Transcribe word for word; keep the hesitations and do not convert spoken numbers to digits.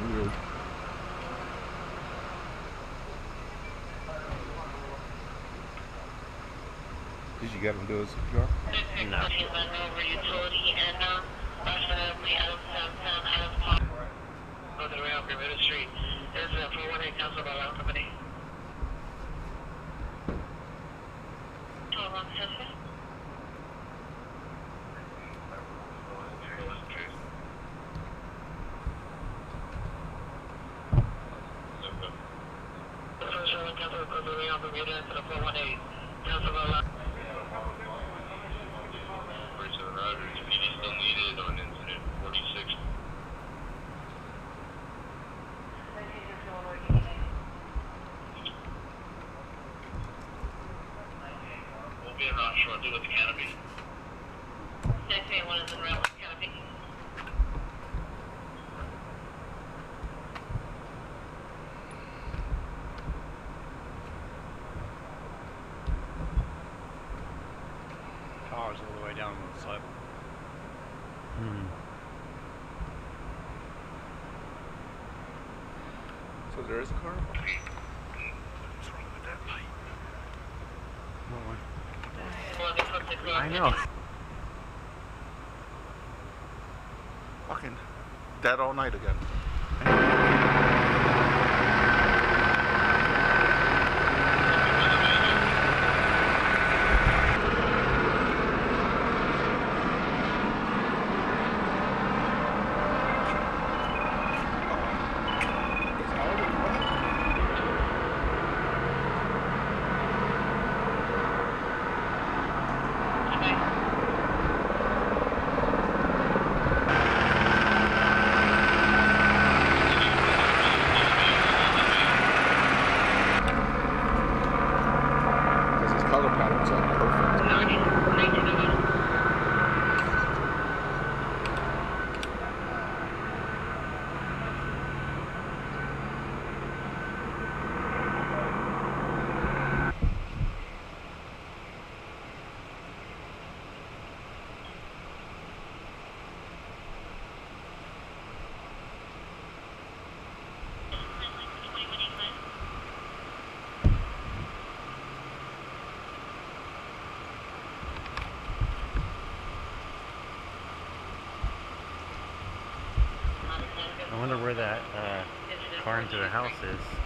Weird. Did you get him to do his C P R? No. Go to the rail for Middle Street. There's a four one eight council by Loud Company. twelve on suspect. The first one council goes to the rail from Bermuda to the four one eight council by Loud. Bridge of the Rogers, P D still needed on incident forty-six. We'll be around shortly with the canopy. Next thing one is in rail with the canopy. Cars all the way down the slope. Hmm. So there is a car? What's wrong with that pipe? Well, I know. Fucking dead all night again. Color pattern's like perfect. I wonder where that uh, car into the house is.